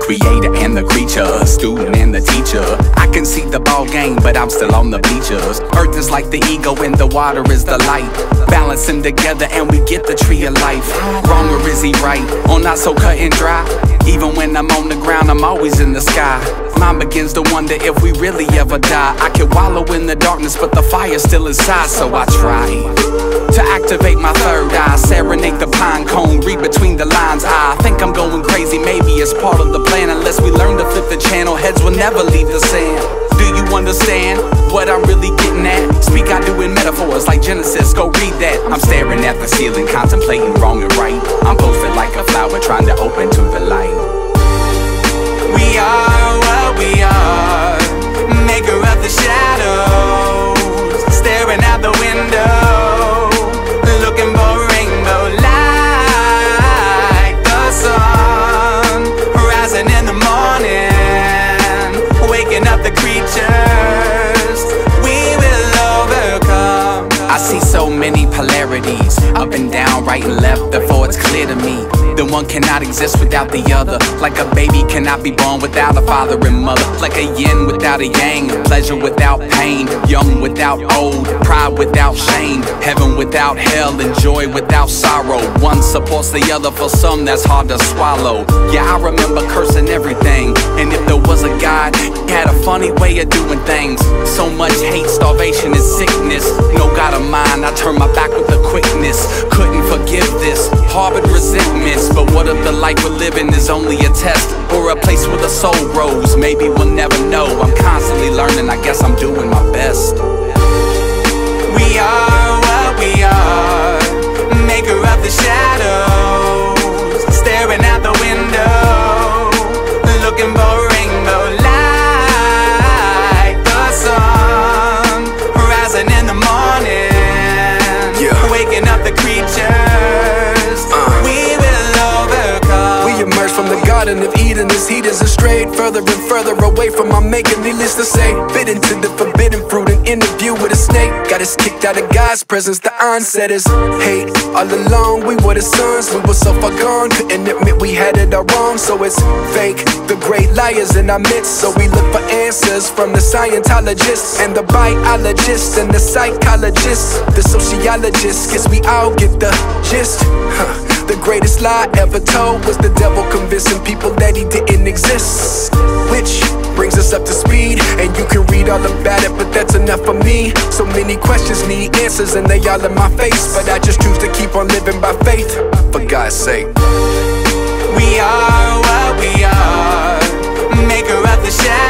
creator and the creature, student and the teacher. I can see the ball game, but I'm still on the bleachers. Earth is like the ego and the water is the light. Balance them together and we get the tree of life. Wrong or is he right? Or not so cut and dry? Even when I'm on the ground, I'm always in the sky. Mind begins to wonder if we really ever die. I can wallow in the darkness, but the fire's still inside, so I try to activate my third eye, serenade the Pinecone, read between the lines. I think I'm going crazy, maybe it's part of the plan. Unless we learn to flip the channel, heads will never leave the sand. Do you understand what I'm really getting at? Speak I do in metaphors like Genesis, go read that. I'm staring at the ceiling, contemplating wrong and right. I'm posted like a flower trying to open to the light. We are what we are, maker of the shadows, staring out the window, looking for a rainbow like the sun, rising in the morning, waking up the creatures, we will overcome. I see so many polarities, up and down, right and left, therefore it's clear to me that one cannot exist without the other. Like a baby cannot be born without a father and mother. Like a yin without a yang, pleasure without pain, young without old, pride without shame, heaven without hell, and joy without sorrow. One supports the other, for some that's hard to swallow. Yeah, I remember cursing everything, and if there was a God, he had a funny way of doing things. So much hate, starvation, and sickness. No God of mine, I turned my back with a quickness. Couldn't forgive this, harbored resentments. But what if the life we're living is only a test, or a place where the soul grows? Maybe we'll never know. I'm constantly learning, I guess I'm doing my best. We are what we are, maker of the shadows, staring out the window, looking for a rainbow like the sun, rising in the morning, waking up the creatures, we will overcome. We emerge from the Garden of Eden as heat is strayed further and further away from our maker. Needless to say, bit into the forbidden fruit, an interview with a snake. Got us kicked out of God's presence, the onset is hate. All along we were the sons, we were so far gone, couldn't admit we had it all wrong. So it's fake, the great liars in our midst. So we look for answers from the Scientologists and the biologists and the psychologists, the sociologists. Guess we all get the gist. The greatest lie ever told was the devil convincing people that he didn't exist. Which brings us up to speed, and you can read all about it, but that's enough for me. So many questions need answers and they all in my face, but I just choose to keep on living by faith, for God's sake. We are what we are, maker of the shadows.